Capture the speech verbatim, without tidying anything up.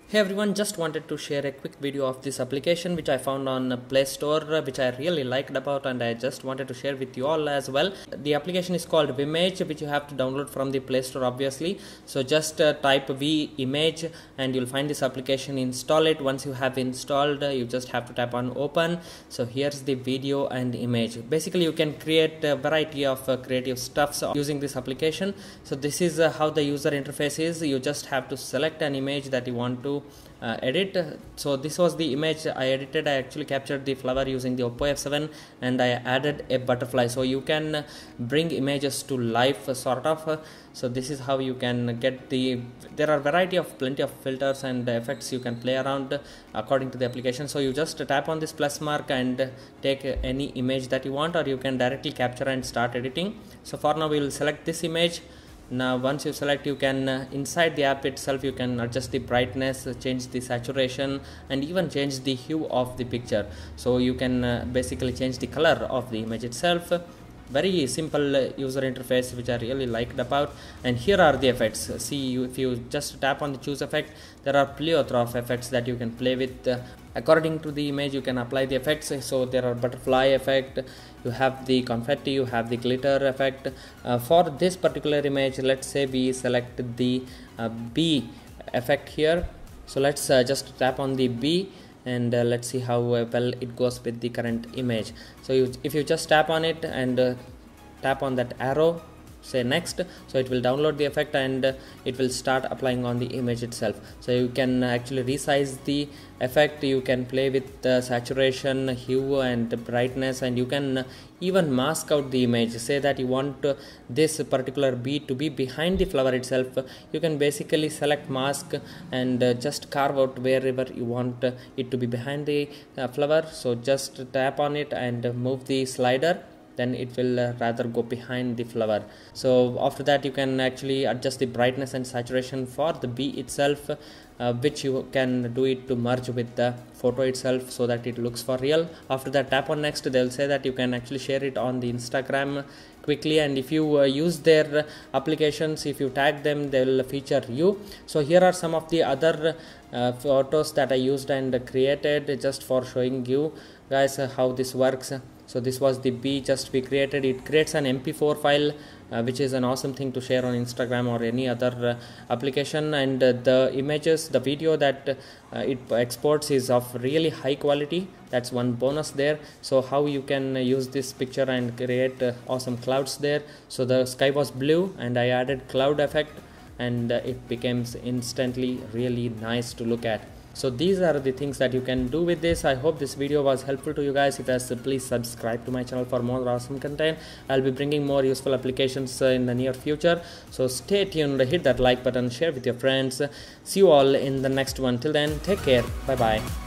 Hey everyone, just wanted to share a quick video of this application which I found on Play Store, which I really liked about, and I just wanted to share with you all as well. The application is called Vimage, which you have to download from the Play Store obviously. So just uh, type Vimage and you'll find this application, install it. Once you have installed, uh, you just have to tap on open. So here's the video and image. Basically you can create a variety of uh, creative stuffs using this application. So this is uh, how the user interface is. You just have to select an image that you want to Uh, edit. So this was the image I edited. I actually captured the flower using the Oppo F seven and I added a butterfly. So you can bring images to life, uh, sort of. So this is how you can get the, there are variety of plenty of filters and effects you can play around according to the application. So you just tap on this plus mark and take any image that you want, or you can directly capture and start editing. So for now we will select this image. Now once you select, you can uh, inside the app itself you can adjust the brightness, uh, change the saturation, and even change the hue of the picture. So you can uh, basically change the color of the image itself. Very simple uh, user interface which I really liked about. And here are the effects. See, you, if you just tap on the choose effect, there are plethora of effects that you can play with. Uh, according to the image you can apply the effects. So there are butterfly effect, you have the confetti, you have the glitter effect. Uh, for this particular image, let's say we select the uh, bee effect here. So let's uh, just tap on the bee and uh, let's see how uh, well it goes with the current image. So you, if you just tap on it and uh, tap on that arrow, say next, so it will download the effect and uh, it will start applying on the image itself. So you can actually resize the effect, you can play with uh, saturation, hue and brightness, and you can uh, even mask out the image. Say that you want uh, this particular bee to be behind the flower itself, you can basically select mask and uh, just carve out wherever you want uh, it to be behind the uh, flower. So just tap on it and uh, move the slider, then it will uh, rather go behind the flower. So after that you can actually adjust the brightness and saturation for the bee itself, uh, which you can do it to merge with the photo itself so that it looks for real. After that, tap on next. They'll say that you can actually share it on the Instagram quickly, and if you uh, use their applications, if you tag them, they will feature you. So here are some of the other uh, photos that I used and created just for showing you guys uh, how this works. So this was the bee just we created. It creates an M P four file, uh, which is an awesome thing to share on Instagram or any other uh, application. And uh, the images, the video that uh, it exports is of really high quality. That's one bonus there. So how you can use this picture and create uh, awesome clouds there. So the sky was blue and I added cloud effect, and uh, it becomes instantly really nice to look at. So these are the things that you can do with this. I hope this video was helpful to you guys. If yes, please subscribe to my channel for more awesome content. I'll be bringing more useful applications uh, in the near future. So stay tuned, hit that like button, share with your friends. See you all in the next one. Till then, take care. Bye bye.